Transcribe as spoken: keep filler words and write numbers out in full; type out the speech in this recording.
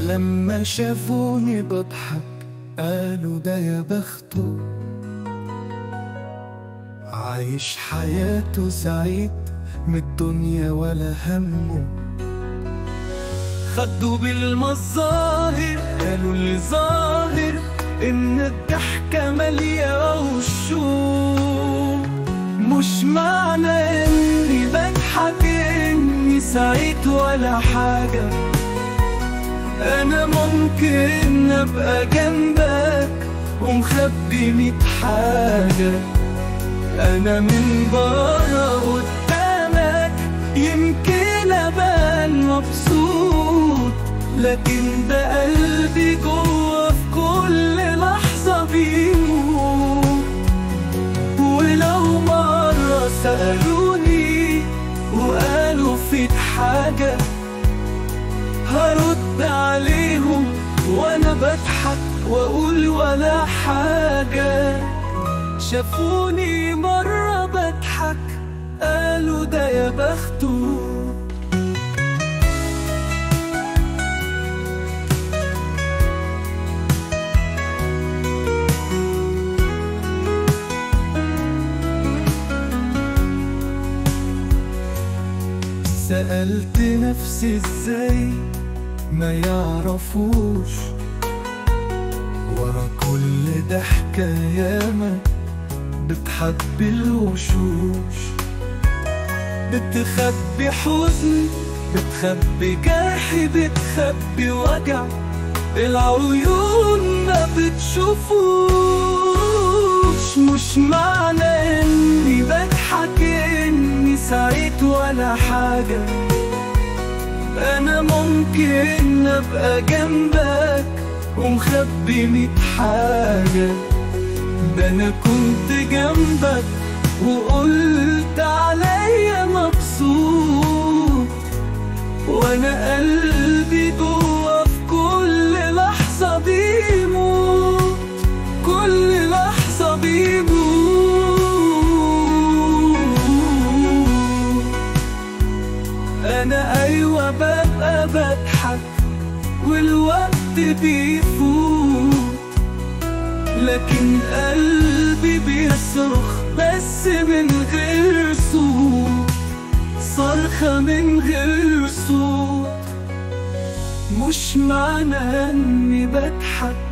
لما شافوني بضحك قالوا ده يا بخته، عايش حياته سعيد من الدنيا ولا همه. خدوا بالمظاهر قالوا اللي ظاهر إن الضحكة مالية وشوق، مش معنى إني بضحك إني سعيد ولا حاجة. أنا ممكن أبقى جنبك ومخبي ميت حاجة. أنا من برا قدامك يمكن أبان مبسوط، لكن ده قلبي جوا في كل لحظة بيموت. ولو مرة سألوني وقالوا فيك حاجة، هرد عليهم وانا بضحك واقول ولا حاجة. شافوني مرة بضحك قالوا ده يا بخته. سألت نفسي ازاي ما يعرفوش ورا كل ضحكة ياما بتحبي الوشوش، بتخبي حزن، بتخبي جرح، بتخبي وجع العيون ما بتشوفوش. مش معنى اني بضحك اني سعيد ولا حاجة. أنا ممكن أبقى جنبك ومخبي ميت حاجة. ده أنا كنت جنبك وقلت عليا مبسوط، وأنا قلبي جوا في كل لحظة بيموت، كل لحظة بيموت. أنا أيوة ببقى بضحك والوقت بيفوت، لكن قلبي بيصرخ بس من غير صوت، صرخة من غير صوت. مش معنى إني بضحك